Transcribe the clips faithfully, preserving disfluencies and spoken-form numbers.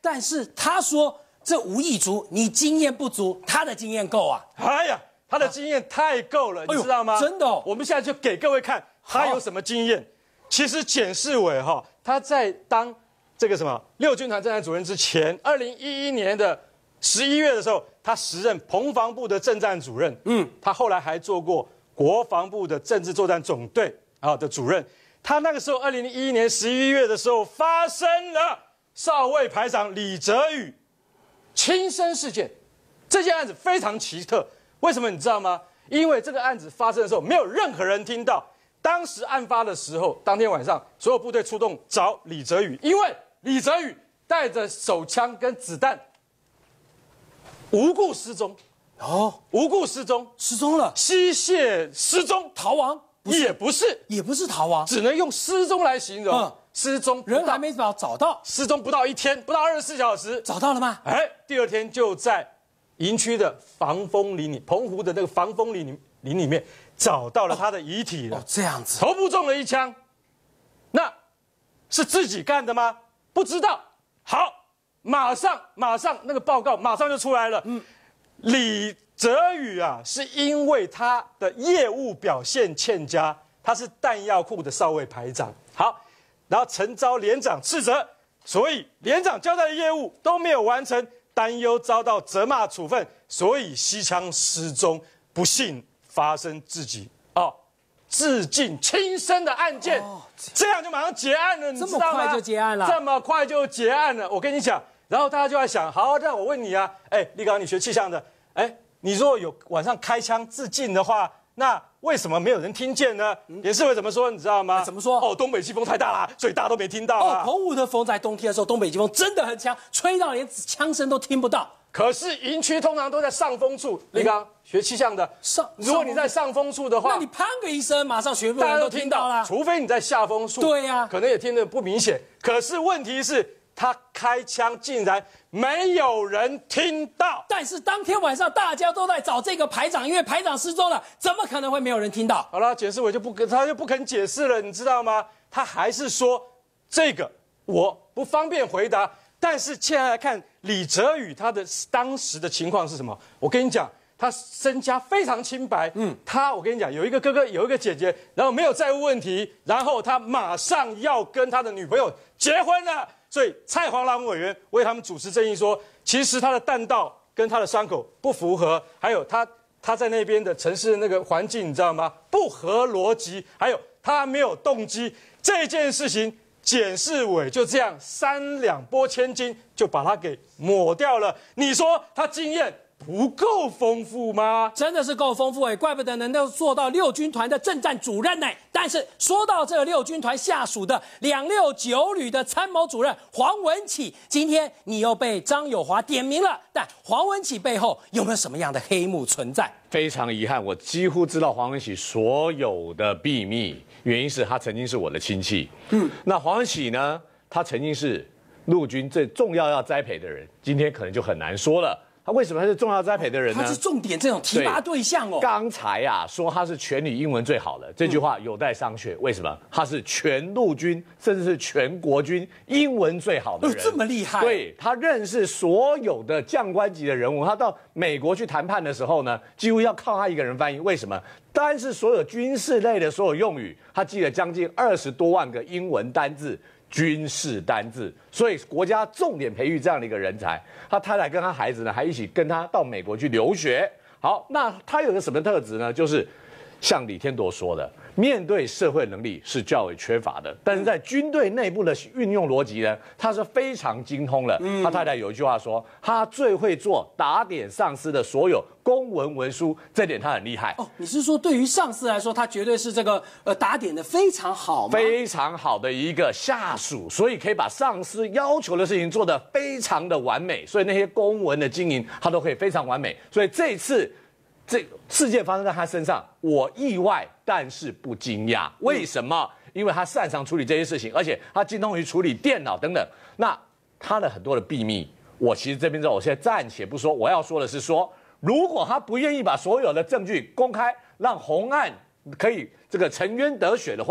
但是他说这吴亦竹你经验不足，他的经验够啊。 哎呀，他的经验太够了，啊、你知道吗？ 真的、哦， 我们现在就给各位看他有什么经验。其实简世伟哈，他在当这个什么六军团政战主任之前，二零一一年的十一月的时候，他时任澎防部的政战主任。嗯，他后来还做过国防部的政治作战总队啊的主任。他那个时候，二零一一年十一月的时候，发生了少尉排长李哲宇轻生事件。这件案子非常奇特，为什么你知道吗？因为这个案子发生的时候，没有任何人听到。当时案发的时候，当天晚上，所有部队出动找李哲宇，因为李哲宇带着手枪跟子弹，无故失踪。哦，无故失踪， 失踪了， 吸血失踪， 逃亡不也不是， 也不是逃亡， 只能用失踪来形容。嗯、失踪人还没找找到， 失踪不到一天，不到二十四小时， 找到了吗？ 哎，第二天就在营区的防风林里，澎湖的那个防风林林里面找到了他的遗体了。 哦，这样子， 头部中了一枪，那是自己干的吗？不知道。好，马上马上那个报告马上就出来了。嗯。李哲宇啊，是因为他的业务表现欠佳，他是弹药库的少尉排长。好，然后陈召连长斥责，所以连长交代的业务都没有完成，担忧遭到责骂处分，所以吸枪失踪，不幸发生自己哦自尽轻生的案件，哦、这样就马上结案了，你知道吗？ 这么快就结案了？ 这么快就结案了，我跟你讲。然后大家就在想，好，那我问你啊，哎，立刚，你学气象的，哎，你如果有晚上开枪自尽的话，那为什么没有人听见呢？严世伟怎么说？你知道吗？ 怎么说？ 哦，东北季风太大了，所以大家都没听到啊。 哦，澎湖的风在冬天的时候，东北季风真的很强，吹到连枪声都听不到。 可是营区通常都在上风处，立刚学气象的， 上， 如果你在上风处的话， 那你砰个一声，马上全部人都听到了。 除非你在下风处， 对呀、啊， 可能也听得不明显。可是问题是。他开枪竟然没有人听到， 但是当天晚上大家都在找这个排长，因为排长失踪了，怎么可能会没有人听到？ 好了，简世伟就不跟他就不肯解释了，你知道吗？他还是说这个我不方便回答。但是现在来看李哲宇他的当时的情况是什么？我跟你讲，他身家非常清白，嗯，他我跟你讲，有一个哥哥，有一个姐姐，然后没有债务问题，然后他马上要跟他的女朋友结婚了。所以蔡黄郎委员为他们主持正义说，其实他的弹道跟他的伤口不符合，还有他他在那边的城市的那个环境，你知道吗？不合逻辑，还有他没有动机。这件事情，简世伟就这样三两拨千斤就把他给抹掉了。你说他经验不够丰富吗？ 真的是够丰富哎，怪不得能够做到六军团的政战主任呢。但是说到这个六军团下属的两六九旅的参谋主任黄文启，今天你又被张友华点名了。但黄文启背后有没有什么样的黑幕存在？ 非常遗憾，我几乎知道黄文启所有的秘密，原因是他曾经是我的亲戚。嗯，那黄文启呢，他曾经是陆军最重要要栽培的人，今天可能就很难说了。他为什么他是重要栽培的人呢？ 他是重点这种提拔对象哦。 刚才啊说他是全旅英文最好的，这句话有待商榷。为什么？他是全陆军甚至是全国军英文最好的人， 哦、这么厉害。 对，他认识所有的将官级的人物。他到美国去谈判的时候呢，几乎要靠他一个人翻译。为什么？单是所有军事类的所有用语，他记了将近二十多万个英文单字。军事单字，所以国家重点培育这样的一个人才。他太太跟他孩子呢，还一起跟他到美国去留学。好，那他有个什么特质呢？就是像李天铎说的，面对社会能力是较为缺乏的，但是在军队内部的运用逻辑呢，他是非常精通的。嗯、他太太有一句话说，他最会做打点上司的所有公文文书，这点他很厉害。 哦，你是说对于上司来说，他绝对是这个呃打点的非常好吗？ 非常好的一个下属，所以可以把上司要求的事情做得非常的完美，所以那些公文的经营他都可以非常完美。所以这一次这事件发生在他身上，我意外但是不惊讶。为什么？因为他擅长处理这些事情，而且他精通于处理电脑等等。那他的很多的秘密，我其实这边我现在暂且不说，我要说的是说，如果他不愿意把所有的证据公开，让红案可以这个沉冤得雪的话，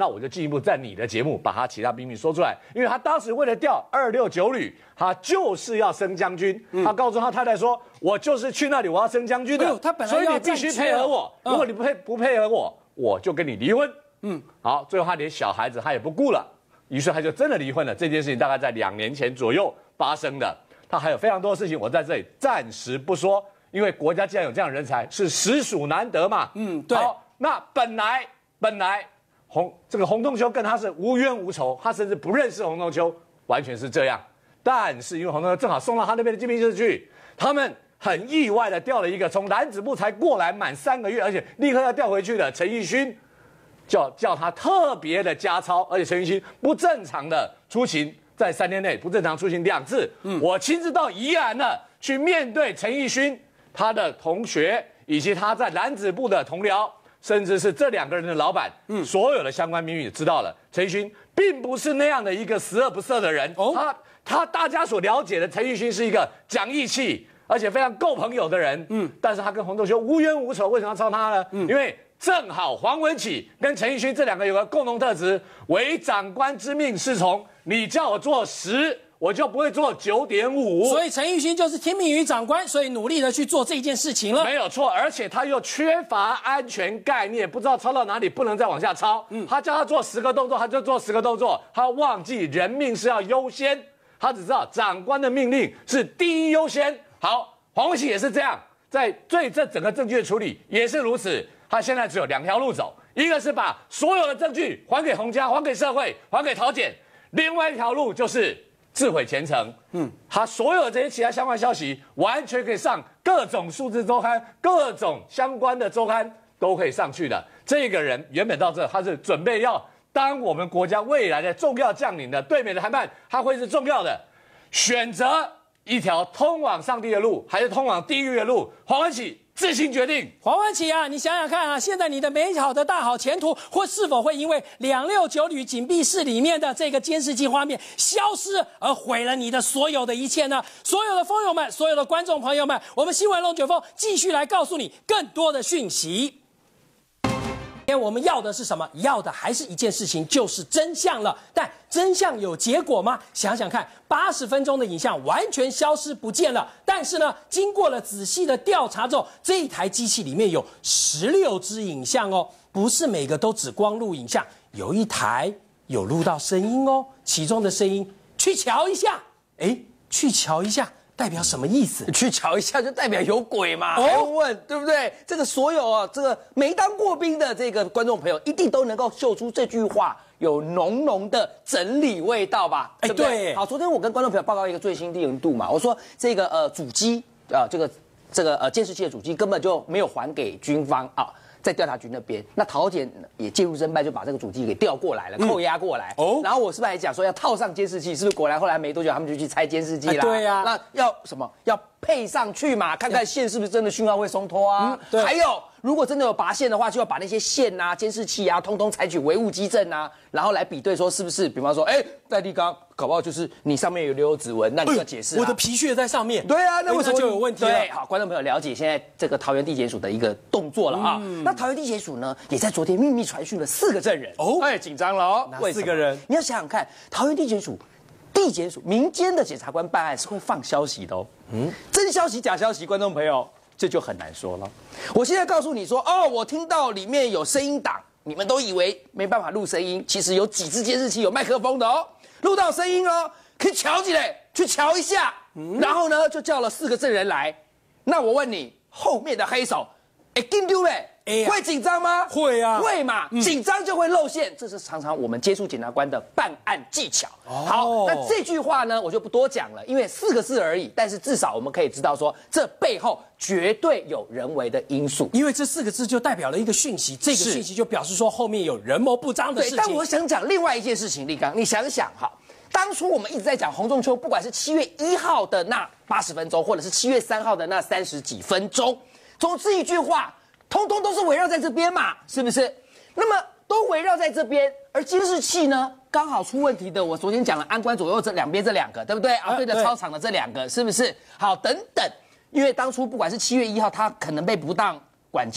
那我就进一步在你的节目把他其他秘密说出来，因为他当时为了调二六九旅，他就是要升将军。嗯、他告诉他太太说：“我就是去那里，我要升将军的。哎”他本来所以你必须配合我，嗯、如果你不配不配合我，我就跟你离婚。嗯，好，最后他连小孩子他也不顾了，于是他就真的离婚了。这件事情大概在两年前左右发生的。他还有非常多的事情，我在这里暂时不说，因为国家既然有这样的人才，是实属难得嘛。嗯，对。好，那本来本来。洪这个洪仲丘跟他是无冤无仇，他甚至不认识洪仲丘，完全是这样。但是因为洪仲丘正好送到他那边的禁闭室去，他们很意外的调了一个从蓝子部才过来满三个月，而且立刻要调回去的陈奕迅，叫叫他特别的加操，而且陈奕迅不正常的出勤，在三天内不正常出勤两次。嗯，我亲自到宜兰了，去面对陈奕迅他的同学以及他在蓝子部的同僚。甚至是这两个人的老板，嗯，所有的相关秘密知道了。陈奕迅并不是那样的一个十恶不赦的人，哦，他他大家所了解的陈奕迅是一个讲义气，而且非常够朋友的人，嗯，但是他跟洪仲丘无冤无仇，为什么要抄他呢？嗯，因为正好黄文启跟陈奕迅这两个有个共同特质，为长官之命是从，你叫我做十。我就不会做九点五， 所以陈奕迅就是听命于长官，所以努力的去做这件事情了， 没有错。而且他又缺乏安全概念，不知道抄到哪里不能再往下抄。嗯，他叫他做十个动作，他就做十个动作，他忘记人命是要优先，他只知道长官的命令是第一优先。好，黄文启也是这样，在对这整个证据的处理也是如此。他现在只有两条路走，一个是把所有的证据还给洪家，还给社会，还给桃检；另外一条路就是自毁前程。嗯，他所有的这些其他相关消息，完全可以上各种数字周刊、各种相关的周刊都可以上去的。这个人原本到这，他是准备要当我们国家未来的重要将领的，对美的谈判，他会是重要的。选择一条通往上帝的路，还是通往地狱的路？黄文启自行决定。 黄文启啊，你想想看啊，现在你的美好的大好前途，或是否会因为两六九旅紧闭室里面的这个监视器画面消失而毁了你的所有的一切呢？所有的风友们，所有的观众朋友们，我们新闻龙卷风继续来告诉你更多的讯息。今天我们要的是什么？要的还是一件事情，就是真相了。但真相有结果吗？想想看，八十分钟的影像完全消失不见了。但是呢，经过了仔细的调查之后，这一台机器里面有十六支影像哦，不是每个都只光录影像，有一台有录到声音哦。其中的声音，去瞧一下，哎，去瞧一下。代表什么意思？ 去瞧一下就代表有鬼嘛？还用问，对不对？这个所有啊，这个没当过兵的这个观众朋友，一定都能够嗅出这句话有浓浓的整理味道吧？哎，对不对？好，昨天我跟观众朋友报告一个最新利用度嘛，我说这个呃主机啊、呃，这个这个呃监视器的主机根本就没有还给军方啊。在调查局那边，那桃检也介入侦办，就把这个主机给调过来了，扣押过来。哦，然后我是不是还讲说要套上监视器？是不是果然后来没多久，他们就去拆监视器啦？ 对呀。 那要什么？要配上去嘛，看看线是不是真的讯号会松脱啊？对。还有，如果真的有拔线的话，就要把那些线啊、监视器啊，通通采取唯物基证啊，然后来比对说是不是？比方说，哎，戴立刚搞不好就是你上面有留有指纹，那你要解释、啊。 我的皮屑在上面。 对啊，那为什么就有问题了？ 对，好，观众朋友了解现在这个桃园地检署的一个动作了啊。嗯、那桃园地检署呢，也在昨天秘密传讯了四个证人。哦，哎，紧张了哦。 哪四个人？ 你要想想看，桃园地检署。地检署民间的检察官办案是会放消息的哦，嗯，真消息假消息，观众朋友这就很难说了。我现在告诉你说，哦，我听到里面有声音档，你们都以为没办法录声音，其实有几支监视器有麦克风的哦，录到声音哦，可以瞧起来，去瞧一下，嗯、然后呢就叫了四个证人来。那我问你，后面的黑手，哎，紧丢嘞？欸、会紧张吗？ 会啊， 会嘛，嗯、紧张就会露馅，这是常常我们接触检察官的办案技巧。哦、好，那这句话呢，我就不多讲了，因为四个字而已，但是至少我们可以知道说，这背后绝对有人为的因素， 因为这四个字就代表了一个讯息，这个讯息就表示说后面有人谋不臧的事情。 对，但我想讲另外一件事情，立刚，你想想哈。当初我们一直在讲洪仲丘，不管是七月一号的那八十分钟，或者是七月三号的那三十几分钟，从这一句话。通通都是围绕在这边嘛，是不是？那么都围绕在这边，而监视器呢，刚好出问题的，我昨天讲了安官左右这两边这两个，对不对？啊，对着操场的这两个，是不是？好，等等，因为当初不管是七月一号他可能被不当管教，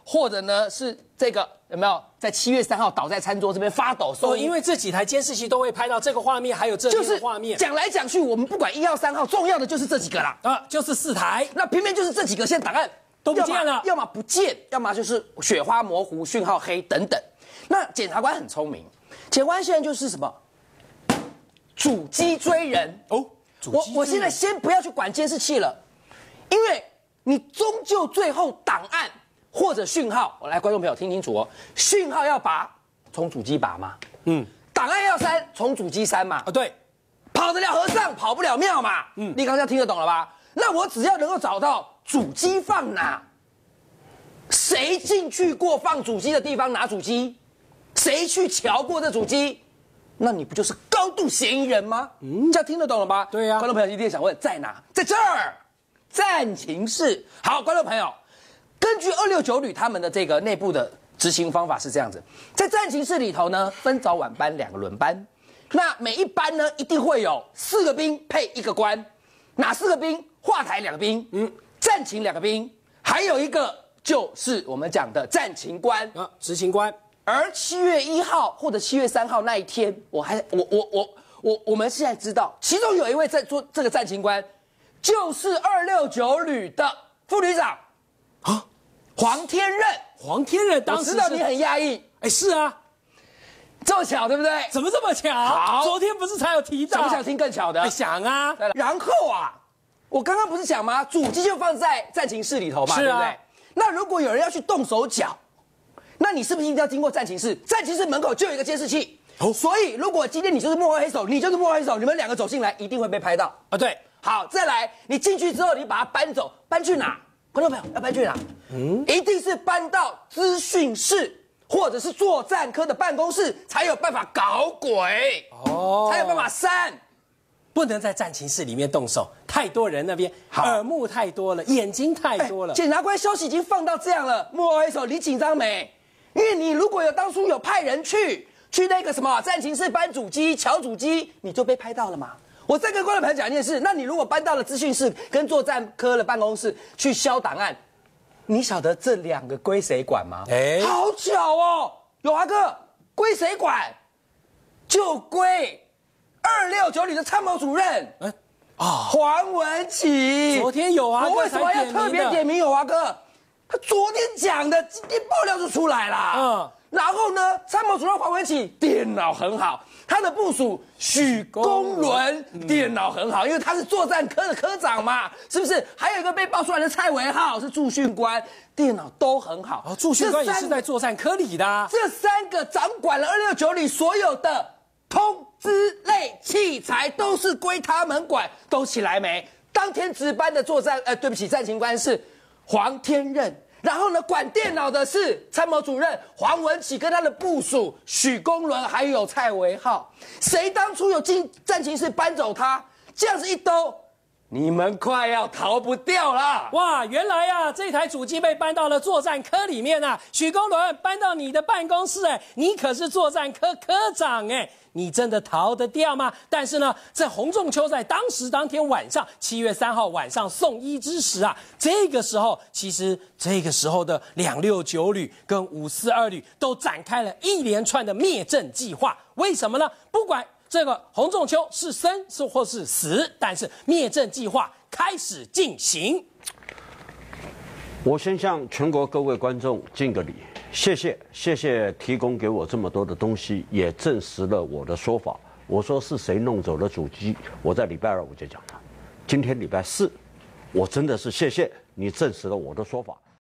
或者呢是这个有没有在七月三号倒在餐桌这边发抖收哦， 音？ 因为这几台监视器都会拍到这个画面，还有这边就是的画面。 讲来讲去，我们不管一号、三号，重要的就是这几个啦。 啊，就是四台。 那偏偏就是这几个现在档案都不见了要么要么不见，要么就是雪花模糊、讯号黑等等。那检察官很聪明，检察官现在就是什么主机追人哦。 我我现在先不要去管监视器了，因为你终究最后档案或者讯号，我来观众朋友听清楚哦，讯号要拔从主机拔嘛，嗯，档案要删从主机删嘛， 啊，对， 跑得了和尚跑不了庙嘛，嗯，你刚刚听得懂了吧？那我只要能够找到主机放哪，谁进去过放主机的地方拿主机，谁去瞧过这主机，那你不就是高度嫌疑人吗？嗯，这样听得懂了吗？ 对呀、啊。 观众朋友一定想问，在哪？在这儿，战情室。好，观众朋友，根据二六九旅他们的这个内部的执行方法是这样子，在战情室里头呢，分早晚班两个轮班，那每一班呢一定会有四个兵配一个官，哪四个兵？话台两个兵，嗯，战情两个兵，还有一个就是我们讲的战情官啊，执行官。 而七月一号或者七月三号那一天，我还我我我我我们现在知道，其中有一位在做这个战情官，就是二六九旅的副旅长啊，黄天任。 黄天任当时我知道你很压抑， 哎，是啊， 这么巧对不对？ 怎么这么巧？ 好， 昨天不是才有提到？ 想不想听更巧的？ 哎，想啊。 然后啊，我刚刚不是讲吗？主机就放在战情室里头嘛， 是啊、 对不对？那如果有人要去动手脚，那你是不是一定要经过战情室？战情室门口就有一个监视器，哦，所以如果今天你就是幕后黑手，你就是幕后黑手，你们两个走进来一定会被拍到啊。对， 好，再来，你进去之后，你把它搬走，搬去哪？观众朋友要搬去哪？嗯，一定是搬到资讯室或者是作战科的办公室，才有办法搞鬼哦，才有办法删。 不能在战情室里面动手，太多人那边耳目太多了，眼睛太多了。 检察官消息已经放到这样了，幕后黑手，你紧张没？因为你如果有当初有派人去去那个什么战情室搬主机、瞧主机，你就被拍到了嘛。我再跟观众朋友讲一件事，那你如果搬到了资讯室跟作战科的办公室去销档案，你晓得这两个归谁管吗？哎，好巧哦，有华哥归谁管？就归二六九旅的参谋主任，嗯啊，黄文启。 昨天有啊， 我为什么要特别点名有华哥？他昨天讲的，今天爆料就出来了。嗯，然后呢，参谋主任黄文启电脑很好，他的部属许公伦、嗯、电脑很好，因为他是作战科的科长嘛，是不是？还有一个被爆出来的蔡维浩是驻训官，电脑都很好。 哦，驻训官也是在作战科里的、啊。 这三个掌管了二六九旅所有的通知类器材，都是归他们管。都起来没？当天值班的作战，呃，对不起，战情官是黄天任。然后呢，管电脑的是参谋主任黄文启跟他的部属许公伦，还有蔡维浩。谁当初有进战情室搬走他？这样子一兜，你们快要逃不掉了！ 哇，原来啊，这台主机被搬到了作战科里面啊。许公伦搬到你的办公室，哎，你可是作战科科长哎。你真的逃得掉吗？但是呢，在洪仲丘在当时当天晚上，七月三号晚上送医之时啊，这个时候其实这个时候的两六九旅跟五四二旅都展开了一连串的灭证计划。为什么呢？不管这个洪仲丘是生是或是死，但是灭证计划开始进行。 我先向全国各位观众敬个礼。谢谢，谢谢提供给我这么多的东西，也证实了我的说法。我说是谁弄走了主机，我在礼拜二我就讲了。今天礼拜四，我真的是谢谢你证实了我的说法。